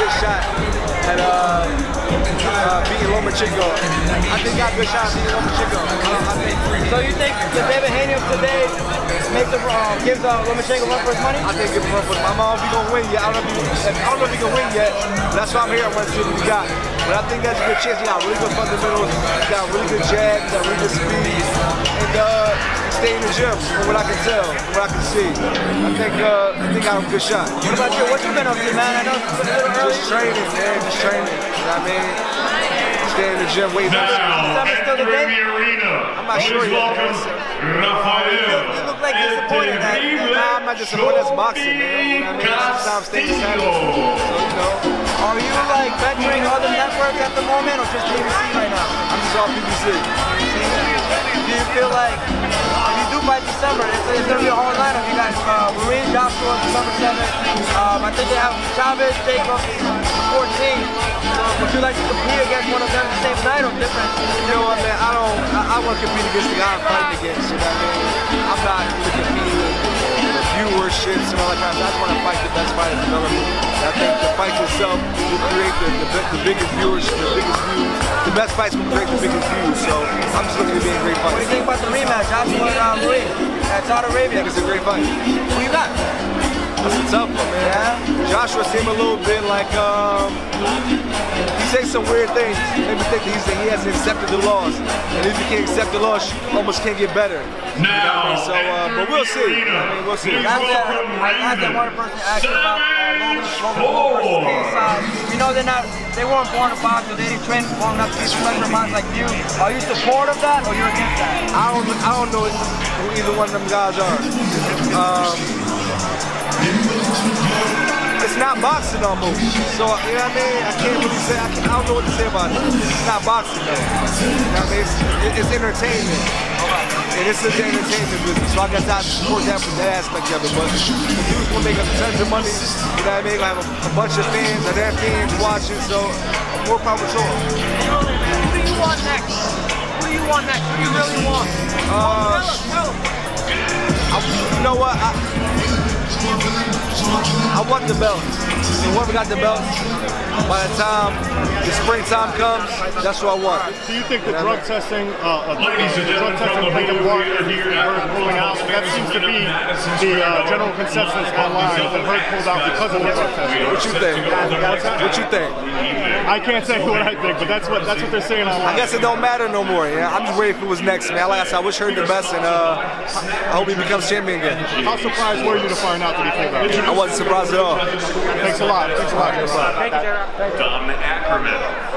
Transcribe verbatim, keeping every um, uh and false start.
good shot at uh, uh, beating Lomanchenko. I think he got a good shot at beating Lomanchenko. Uh, I think. So you think the David Haney of today makes a, uh, gives uh, Lomanchenko run for his money? I think give him run for his money. I don't know if he's gonna win yet. I don't know if he, I don't know if he can win yet. But that's why I'm here. I want to see what he got. But I think that's a good chance. He got really good fundamentals. He got really good jab. He got really good speed. And uh, he stay in the gym, from what I can tell, from what I can see. I think uh, I think I have a good shot. What about you? What you been up to, man? I know it's a little early. Just training, man. Just training. You know what I mean? Stay in the gym, waiting for the still the day? I'm not sure yet. You look like you're disappointed that. Nah, I'm not disappointed. That's boxing, man. You know what I mean? Sometimes things happen. So, you know. Are you like venturing other networks at the moment or just P B C right now? I'm just all P B C. Do you feel like if you do fight December, it's, it's going to be a hard lineup? You got uh, Marine, Joshua, December seventh. Um, I think they have Chavez, Jacobs, fourteenth. So would you like to compete against one of them the same night or different? You know what, man? I don't. I, I want to compete against the guy I'm fighting against. You know what I mean? I'm not really competing with viewerships and all that kind of stuff. I just want to fight the best fighters development. I think the fight itself will create the, the, the biggest viewership, the biggest views. The best fights will create the biggest views. So I'm just looking to be a great fight. What do you think about the rematch, Joshua and uh, Marine at Saudi Arabia? I think it's a great fight. Who you got? That's a tough one, man. Yeah. Joshua seemed a little bit like um, he says some weird things. Made me think that he's, he hasn't accepted the loss, and if you can't accept the loss, you almost can't get better. You know what I mean? So, uh, but we'll see. You know what I mean, we'll see. That's that, I had that one person ask you about uh, Logan versus side. You know they're not, they weren't born to box, or they didn't train long enough to be professional boxers like you. Are you supportive of that, or you're against that? I don't, I don't know who either one of them guys are. Um, It's not boxing almost, so you know what I mean. I can't really say. I, can't, I don't know what to say about it. It's not boxing though. You know what I mean? It's, it, it's entertainment, and it's an entertainment business. So I guess I support that from that aspect of it. But the dudes will make tons of money. You know what I mean? Gonna have a, a bunch of fans, and their fans watching. So more power to them. Who do you want next? Who do you want next? Who do you really want? Uh, I, you know what? I, I want the belt. So whoever got the belt, by the time the springtime comes, that's what I want. Do you think the you know drug I mean? testing, uh, uh, drug testing played a part in Hurd pulling out? That seems to be the uh, general consensus online that Hurd pulled out because of the drug testing. What you think? What you think? I can't say what I think, but that's what that's what they're saying online. I guess it don't matter no more. Yeah, I'm just ready for what's next, man. Like I said, I wish Hurd the best, and uh, I hope he becomes champion again. How surprised were you to find out that he pulled out? I wasn't surprised at all. Thanks a lot. Thanks a lot. Thank you, Jroc. Don Ackerman.